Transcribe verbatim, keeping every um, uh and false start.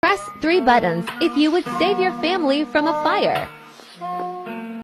Press three buttons if you would save your family from a fire.